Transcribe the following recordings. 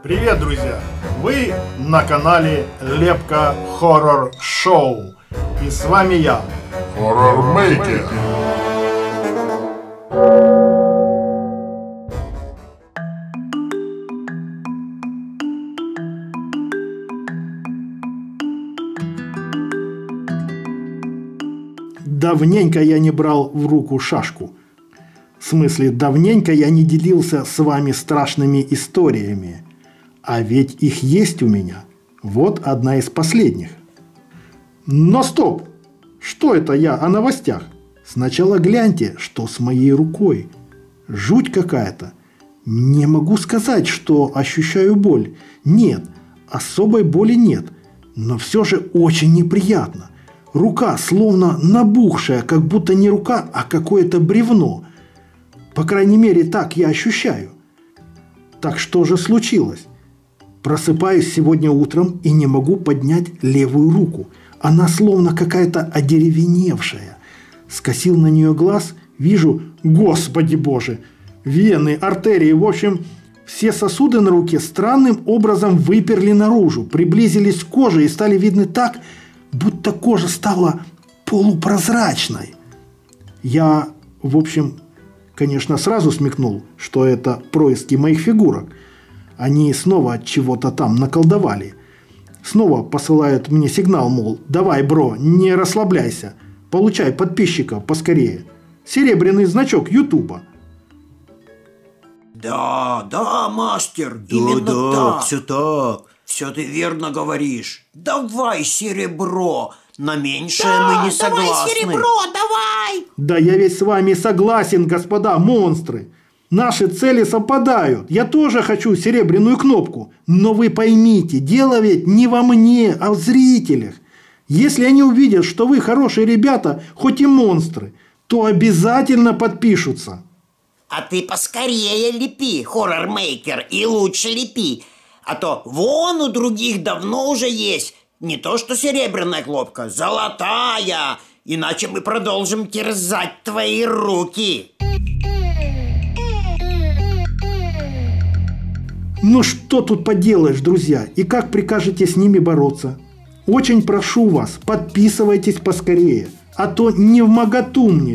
Привет, друзья! Вы на канале Лепка Хоррор Шоу. И с вами я, Хоррор Мейкер. Давненько я не брал в руку шашку. В смысле, давненько я не делился с вами страшными историями. А ведь их есть у меня. Вот одна из последних. Но стоп! Что это я о новостях? Сначала гляньте, что с моей рукой. Жуть какая-то. Не могу сказать, что ощущаю боль. Нет, особой боли нет. Но все же очень неприятно. Рука словно набухшая, как будто не рука, а какое-то бревно. По крайней мере, так я ощущаю. Так что же случилось? Просыпаюсь сегодня утром и не могу поднять левую руку. Она словно какая-то одеревеневшая. Скосил на нее глаз, вижу, Господи Боже, вены, артерии, в общем, все сосуды на руке странным образом выперли наружу, приблизились к коже и стали видны так, будто кожа стала полупрозрачной. Я, в общем, конечно, сразу смекнул, что это происки моих фигурок. Они снова от чего-то там наколдовали. Снова посылают мне сигнал, мол, давай, бро, не расслабляйся. Получай подписчиков поскорее. Серебряный значок Ютуба. Да, мастер, именно так. Все так. Все ты верно говоришь. Давай серебро. На меньшее мы не согласны. Давай серебро, давай! Да я ведь с вами согласен, господа монстры. Наши цели совпадают. Я тоже хочу серебряную кнопку. Но вы поймите, дело ведь не во мне, а в зрителях. Если они увидят, что вы хорошие ребята, хоть и монстры, то обязательно подпишутся. А ты поскорее лепи, хоррор-мейкер, и лучше лепи. А то вон у других давно уже есть не то что серебряная кнопка, золотая. Иначе мы продолжим терзать твои руки. Ну что тут поделаешь, друзья, и как прикажете с ними бороться? Очень прошу вас, подписывайтесь поскорее, а то невмоготу мне.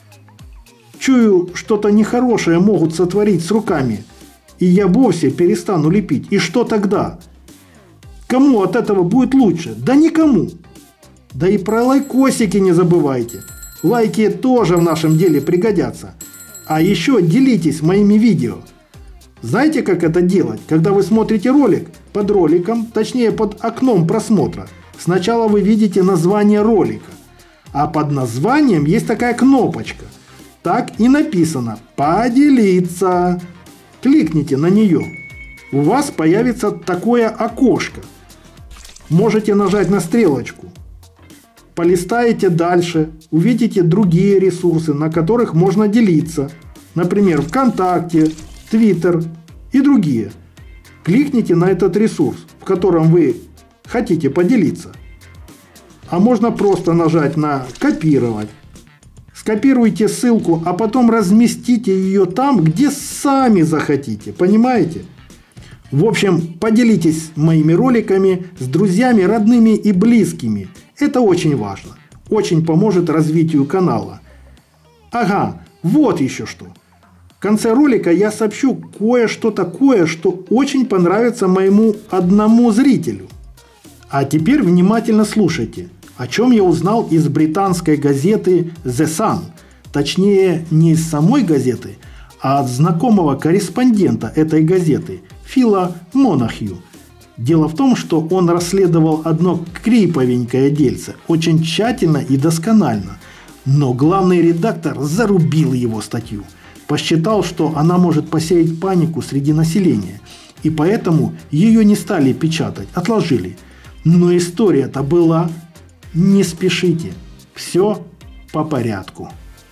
Чую, что-то нехорошее могут сотворить с руками, и я вовсе перестану лепить. И что тогда? Кому от этого будет лучше? Да никому. Да и про лайкосики не забывайте. Лайки тоже в нашем деле пригодятся. А еще делитесь моими видео. Знаете, как это делать? Когда вы смотрите ролик, под роликом, точнее под окном просмотра, сначала вы видите название ролика, а под названием есть такая кнопочка. Так и написано «Поделиться». Кликните на нее. У вас появится такое окошко. Можете нажать на стрелочку. Полистаете дальше, увидите другие ресурсы, на которых можно делиться. Например, ВКонтакте, Твиттер и другие. Кликните на этот ресурс, в котором вы хотите поделиться. А можно просто нажать на «Копировать». Скопируйте ссылку, а потом разместите ее там, где сами захотите. Понимаете? В общем, поделитесь моими роликами с друзьями, родными и близкими. Это очень важно. Очень поможет развитию канала. Ага, вот еще что. В конце ролика я сообщу кое-что такое, что очень понравится моему одному зрителю. А теперь внимательно слушайте, о чем я узнал из британской газеты The Sun. Точнее, не из самой газеты, а от знакомого корреспондента этой газеты, Фила Монахью. Дело в том, что он расследовал одно криповенькое дельце очень тщательно и досконально. Но главный редактор зарубил его статью. Посчитал, что она может посеять панику среди населения. И поэтому ее не стали печатать, отложили. Но история-то была. Не спешите. Все по порядку.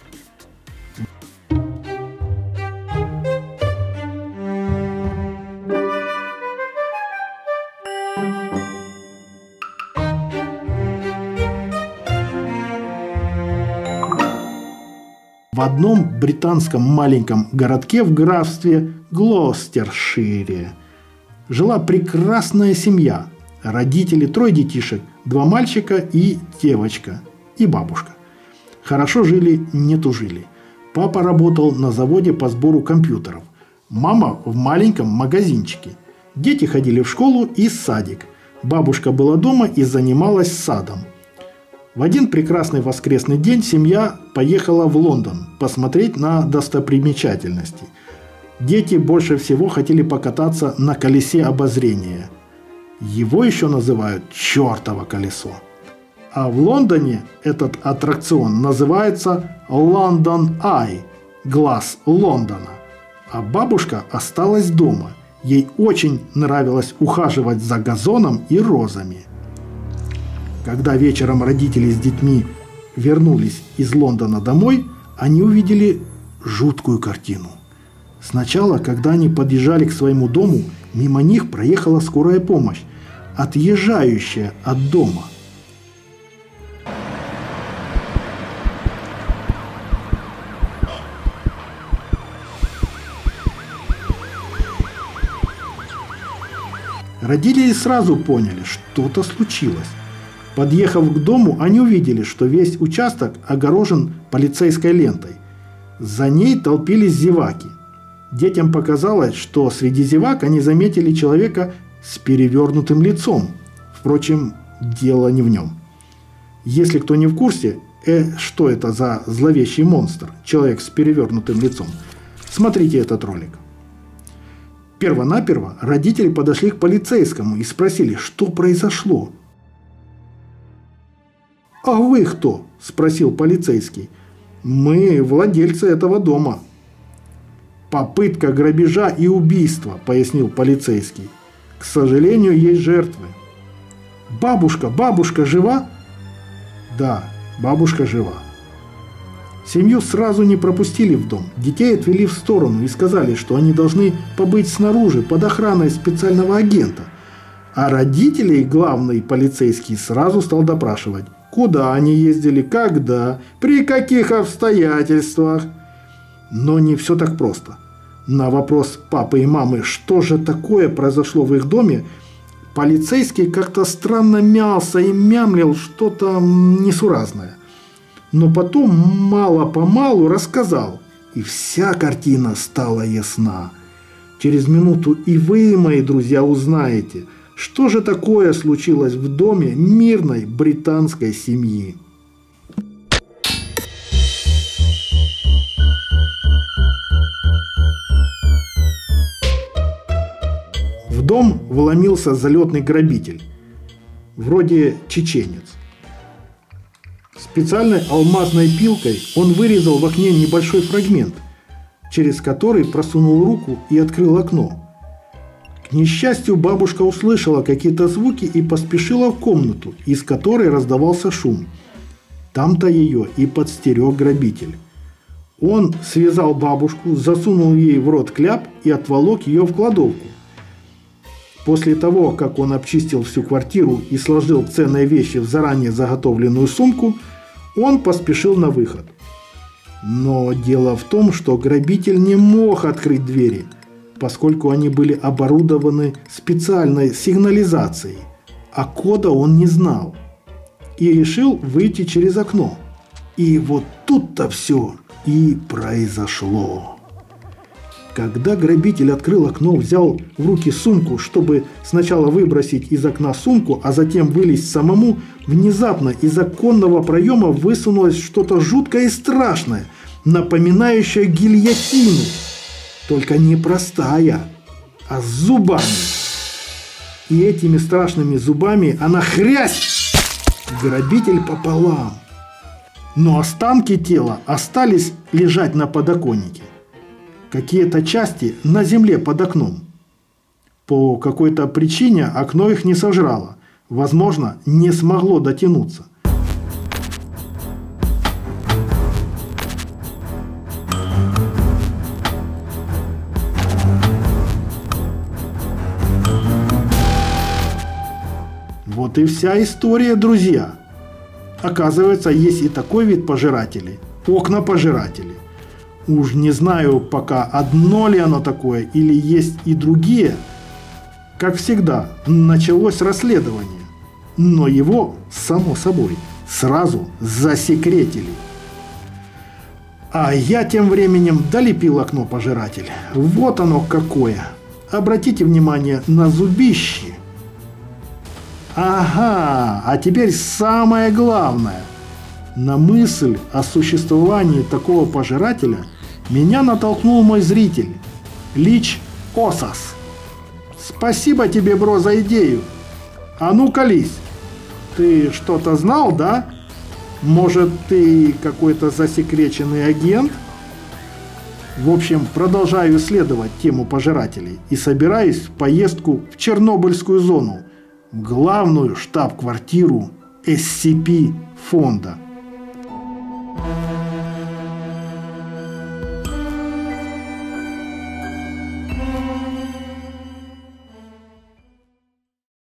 В одном британском маленьком городке в графстве Глостершире жила прекрасная семья. Родители, 3 детишек, 2 мальчика и девочка, и бабушка. Хорошо жили, не тужили. Папа работал на заводе по сбору компьютеров. Мама в маленьком магазинчике. Дети ходили в школу и садик. Бабушка была дома и занималась садом. В один прекрасный воскресный день семья поехала в Лондон посмотреть на достопримечательности. Дети больше всего хотели покататься на колесе обозрения. Его еще называют «чертово колесо». А в Лондоне этот аттракцион называется London Eye – глаз Лондона. А бабушка осталась дома. Ей очень нравилось ухаживать за газоном и розами. Когда вечером родители с детьми вернулись из Лондона домой, они увидели жуткую картину. Сначала, когда они подъезжали к своему дому, мимо них проехала скорая помощь, отъезжающая от дома. Родители сразу поняли, что-то случилось. Подъехав к дому, они увидели, что весь участок огорожен полицейской лентой. За ней толпились зеваки. Детям показалось, что среди зевак они заметили человека с перевернутым лицом. Впрочем, дело не в нем. Если кто не в курсе, что это за зловещий монстр, человек с перевернутым лицом, смотрите этот ролик. Первонаперво родители подошли к полицейскому и спросили, что произошло. «А вы кто?» – спросил полицейский. «Мы владельцы этого дома». «Попытка грабежа и убийства», – пояснил полицейский. «К сожалению, есть жертвы». «Бабушка жива?» «Да, бабушка жива». Семью сразу не пропустили в дом. Детей отвели в сторону и сказали, что они должны побыть снаружи под охраной специального агента. А родителей главный полицейский сразу стал допрашивать. Куда они ездили, когда, при каких обстоятельствах. Но не все так просто. На вопрос папы и мамы, что же такое произошло в их доме, полицейский как-то странно мялся и мямлил что-то несуразное. Но потом мало-помалу рассказал, и вся картина стала ясна. Через минуту и вы, мои друзья, узнаете, что же такое случилось в доме мирной британской семьи. В дом вломился залетный грабитель, вроде чеченец. Специальной алмазной пилкой он вырезал в окне небольшой фрагмент, через который просунул руку и открыл окно. К несчастью, бабушка услышала какие-то звуки и поспешила в комнату, из которой раздавался шум. Там-то ее и подстерег грабитель. Он связал бабушку, засунул ей в рот кляп и отволок ее в кладовку. После того, как он обчистил всю квартиру и сложил ценные вещи в заранее заготовленную сумку, он поспешил на выход. Но дело в том, что грабитель не мог открыть двери, поскольку они были оборудованы специальной сигнализацией, а кода он не знал. И решил выйти через окно. И вот тут-то все и произошло. Когда грабитель открыл окно, взял в руки сумку, чтобы сначала выбросить из окна сумку, а затем вылезть самому, внезапно из оконного проема высунулось что-то жуткое и страшное, напоминающее гильотину. Только не простая, а с зубами. И этими страшными зубами она хрясь! Грабитель пополам. Но останки тела остались лежать на подоконнике. Какие-то части на земле под окном. По какой-то причине окно их не сожрало. Возможно, не смогло дотянуться. Вот и вся история, друзья. Оказывается, есть и такой вид пожирателей. Окна-пожиратели. Уж не знаю пока, одно ли оно такое, или есть и другие. как всегда, началось расследование. Но его, само собой, сразу засекретили. А я тем временем долепил окно пожиратель. Вот оно какое. Обратите внимание на зубищи. Ага, а теперь самое главное. На мысль о существовании такого пожирателя меня натолкнул мой зритель, Лич Осас. Спасибо тебе, бро, за идею. А ну, колись. Ты что-то знал, да? Может, ты какой-то засекреченный агент? В общем, продолжаю исследовать тему пожирателей и собираюсь в поездку в Чернобыльскую зону, в главную штаб-квартиру SCP фонда.